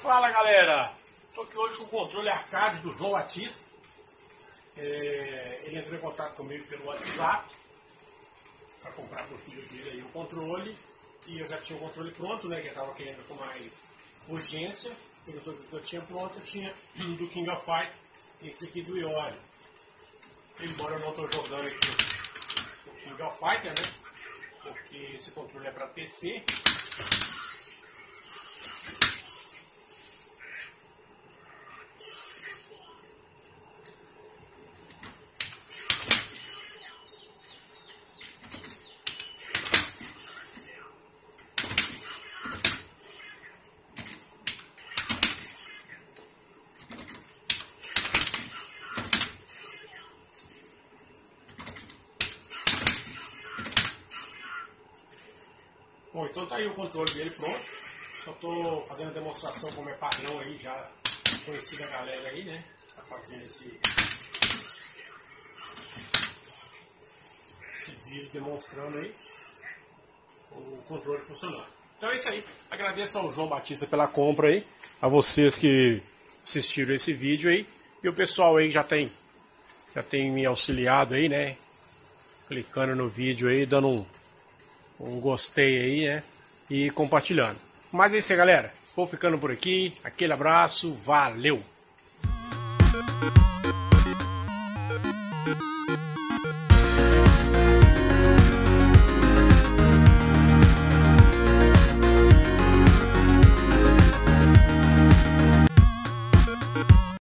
Fala galera, estou aqui hoje com o controle arcade do João Batista. Ele entrou em contato comigo pelo WhatsApp para comprar para o filho dele aí o controle, e eu já tinha o controle pronto, né, que eu estava querendo com mais urgência. Eu tinha pronto, eu tinha do King of Fighters, esse aqui do Iori. Embora eu não estou jogando aqui o King of Fighters, né, porque esse controle é para PC. Bom, então tá aí o controle dele pronto. Só tô fazendo a demonstração como é padrão aí, já conheci da galera aí, né? Tá fazendo esse vídeo demonstrando aí o controle funcionando. Então é isso aí. Agradeço ao João Batista pela compra aí, a vocês que assistiram esse vídeo aí, e o pessoal aí já tem me auxiliado aí, né? Clicando no vídeo aí, dando um gostei aí, né? E compartilhando. Mas é isso aí, galera. Vou ficando por aqui. Aquele abraço. Valeu!